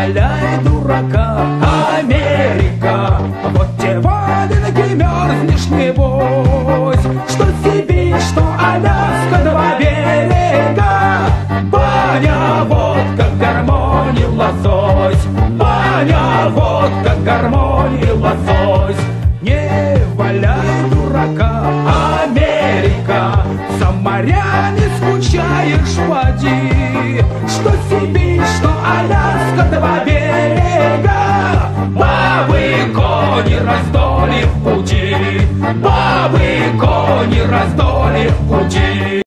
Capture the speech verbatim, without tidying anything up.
валяй дурака, Америка. Вот те валенки мерзнешь небось, что Сибирь, что Аляска, два берега. Баня, водка, гармония, лосось. Баня, водка, гармония, лосось. Не валяй дурака, Америка. За морями скучаешь, поди, что Сибирь, что Аляска, два берега. Бабы, кони, раздоли в пути, бабы, кони, раздоли в пути.